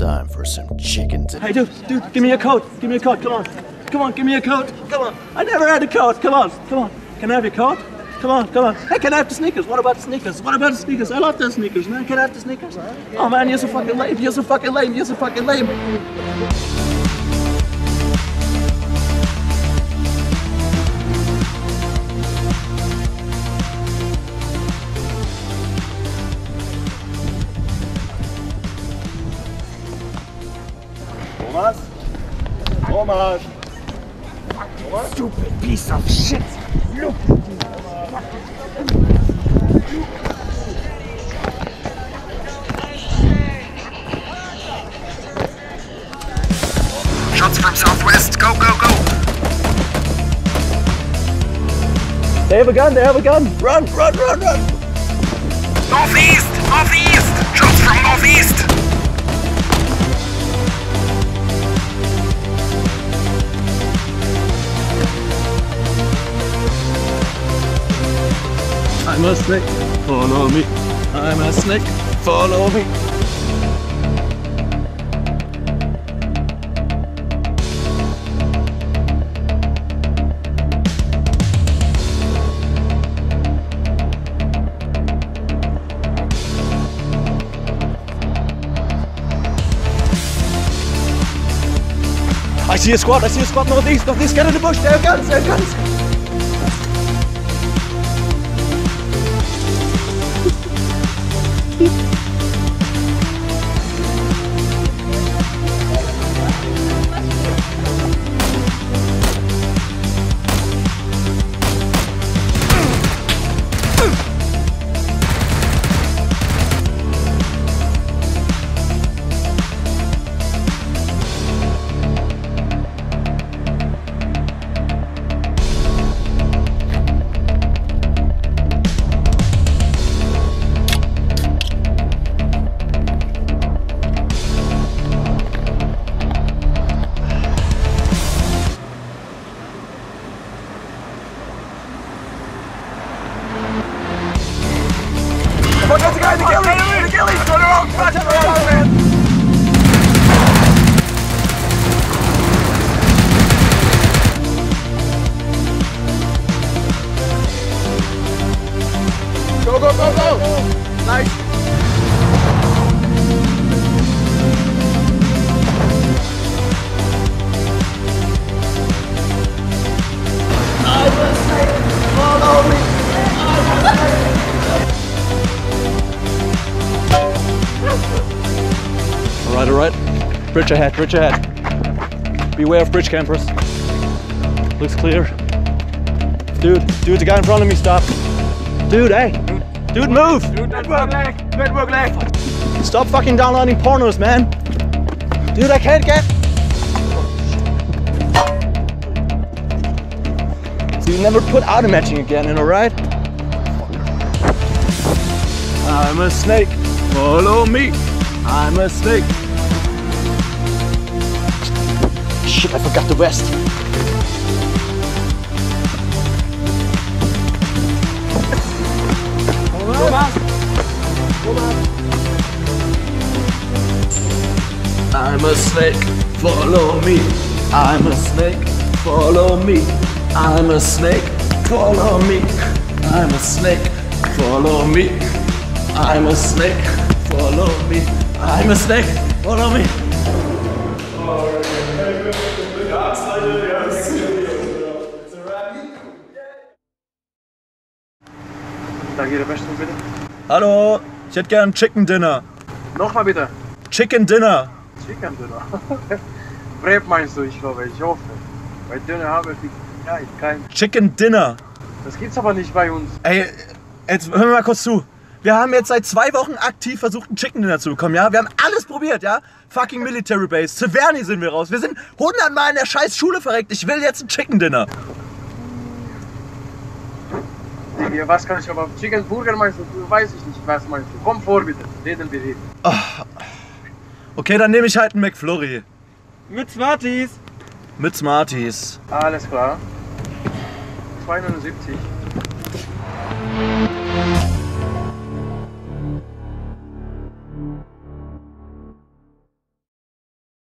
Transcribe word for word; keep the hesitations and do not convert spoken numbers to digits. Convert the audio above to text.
time for some chicken dinner. Hey, dude, dude, give me a coat. Give me a coat. Come on. Come on, give me a coat. Come on. I never had a coat. Come on. Come on. Can I have your coat? Come on, come on. Hey, can I have the sneakers? What about the sneakers? What about the sneakers? I love those sneakers, man. Can I have the sneakers? Oh, man, you're so fucking lame. You're so fucking lame. You're so fucking lame. Thomas? Thomas! Thomas? Stupid piece of shit. Look. Shots from southwest. Go, go, go. They have a gun. They have a gun. Run, run, run, run. Northeast! Northeast! Shots from northeast! I'm a snake, follow me. I'm a snake, follow me. I see a squad, I see a squad northeast, northeast, get in the bush, they have guns, they have guns. Oh, there's a guy in the ghillie! In the ghillie! Turn around! Turn around, man! Go, go, go, go! Nice! I will say, follow me. Alright, alright. Bridge ahead, bridge ahead. Beware of bridge campers. Looks clear. Dude, dude, the guy in front of me, stop. Dude, hey. Dude, move! Dude, network leg! Network leg! Stop fucking downloading pornos, man. Dude, I can't get... So you never put auto matching again in, alright? I'm a snake, follow me. I'm a snake. Shit, I forgot the vest. I'm a snake, follow me. I'm a snake, follow me. I'm a snake, follow me. I'm a snake, follow me. I'm a snake, follow me. I'm a snake, follow me. Sag Ihre Bestellung bitte. Hallo, ich hätte gern Chicken Dinner. Nochmal bitte. Chicken Dinner. Chicken Döner. Breb meinst du, ich glaube, ich hoffe. Bei Döner habe ich ja, kein. Chicken Dinner. Das gibt's aber nicht bei uns. Ey, jetzt hör mir mal kurz zu. Wir haben jetzt seit zwei Wochen aktiv versucht, einen Chicken Dinner zu bekommen, ja? Wir haben alles probiert, ja? Fucking Military Base, Severny sind wir raus. Wir sind hundertmal in der scheiß Schule verreckt. Ich will jetzt einen Chicken Dinner. Ja, was kann ich aber? Chicken Burger meinst du? Weiß ich nicht, was meinst du? Komm vor bitte, reden wir hier. Oh. Okay, dann nehme ich halt einen McFlurry. Mit Smarties. Mit Smarties. Alles klar. zwei neunundsiebzig.